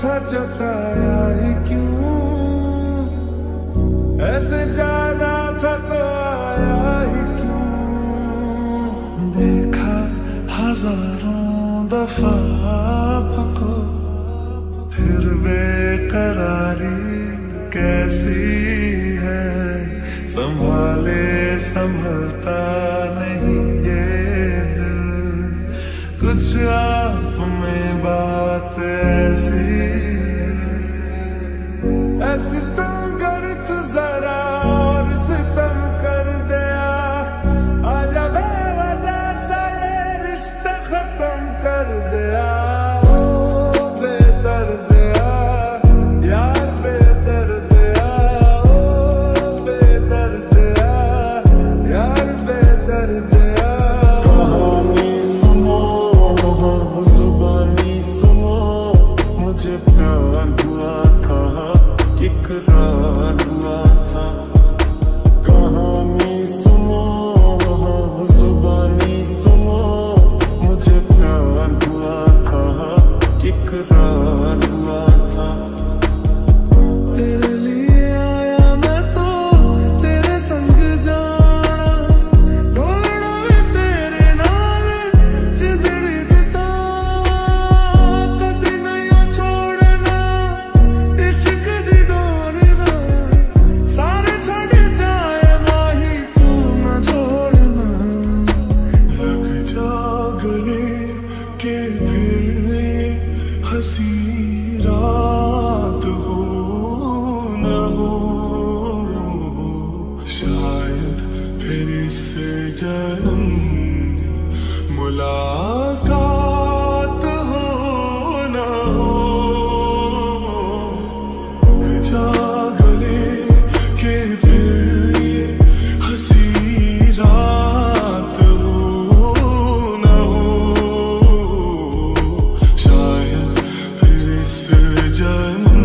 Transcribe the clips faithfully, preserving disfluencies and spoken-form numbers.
था जताया ही क्यों, ऐसे जाना था तो आया ही क्यों। देखा हजारों दफा आपको, फिर बेकरारी कैसी है। संभाले संभलता नहीं ये दिल, कुछ आप में बात ऐसी है। ऐसी तुम कर तू जरा और सितम कर दिया, आजा बेवजह सा ये रिश्ता खत्म कर दिया। हसी रात हो न हो, शायद फिर इस जन्म मुलाकात हो न हो। जागले के फिर ये हसी रात हो न हो, शायद इस जन्म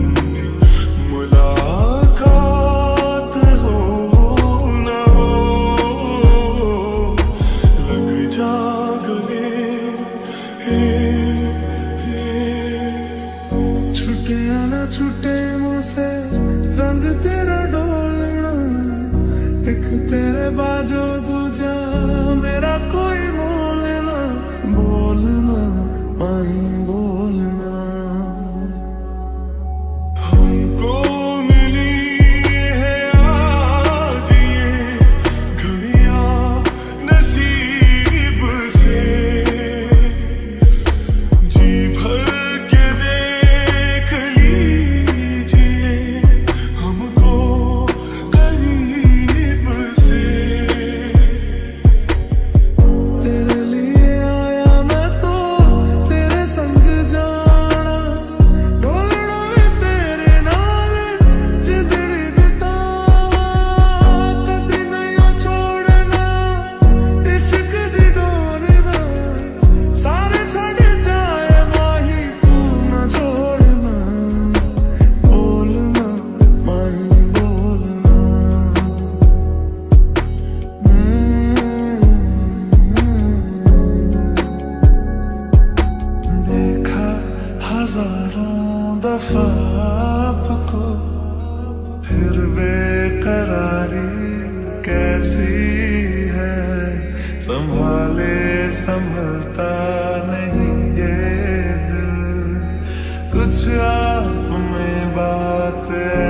मुलाकात हो न हो। लग जागले हे हे, छूटे ना छूटे मुझसे रंग तेरा डोलना, एक तेरे बाजो दूजा मेरा कोई बोलना। बोलना माही बोलना, हमको मिली है आज ये घड़ियां नसीब से। जी भर के देख लीजिए हमको करीब से। तेरे लिए आया मैं तो तेरे संग जाना, डोलना भी तेरे नाल जिंदड़ी बितावा। कदी नहीं छोड़ना इश्क दी डोर दा, सारे छड़ जाए माही तू ना छोड़ना। बोलना माही बोलना, देखा हजारों दफा आपको, फिर बेकरारी कैसी है। संभाले संभलता नहीं ये दिल, कुछ आप में बात